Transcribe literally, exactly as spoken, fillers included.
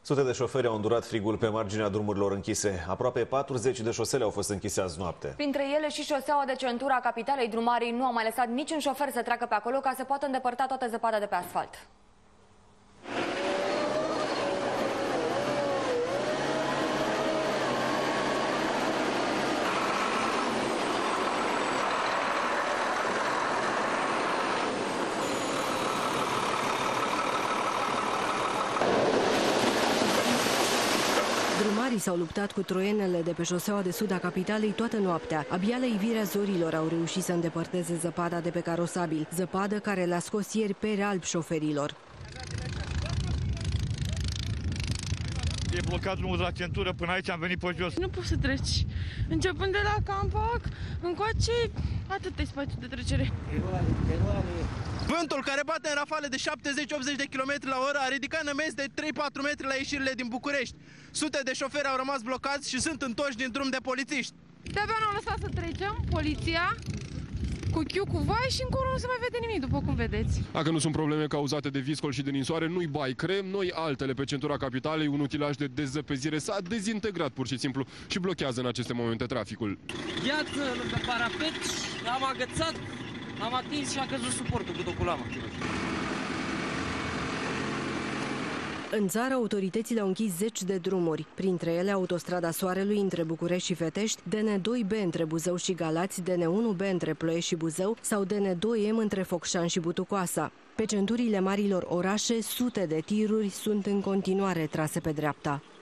Sute de șoferi au îndurat frigul pe marginea drumurilor închise. Aproape patruzeci de șosele au fost închise azi noapte. Printre ele și șoseaua de centură a capitalei. Drumarii nu au mai lăsat niciun șofer să treacă pe acolo ca să poată îndepărta toată zăpada de pe asfalt. Drumarii s-au luptat cu troienele de pe șoseaua de sud a capitalei toată noaptea. Abia la ivirea zorilor au reușit să îndepărteze zăpada de pe carosabil, zăpadă care le-a scos ieri pere alb șoferilor. E blocat drumul de la centură, până aici am venit pe jos. Nu poți să treci. Începând de la Campac, încoace, atât e spațiu de trecere. Vântul care bate în rafale de șaptezeci optzeci de kilometri la oră a ridicat nămezi de trei patru metri la ieșirile din București. Sute de șoferi au rămas blocați și sunt întorși din drum de polițiști. De-abia ne-au lăsat să trecem, poliția, cu chiu, cu vai și încolo nu se mai vede nimic, după cum vedeți. Dacă nu sunt probleme cauzate de viscol și de ninsoare, nu-i bai crem, noi altele pe centura capitalei, un utilaj de dezăpezire s-a dezintegrat pur și simplu și blochează în aceste momente traficul. Gheață lângă parapet, am agățat, am atins și a căzut suportul cu doculama. În țară, autoritățile au închis zeci de drumuri, printre ele autostrada Soarelui între București și Fetești, D N doi B între Buzău și Galați, D N unu B între Ploiești și Buzău sau D N doi M între Focșani și Butucoasa. Pe centurile marilor orașe, sute de tiruri sunt în continuare trase pe dreapta.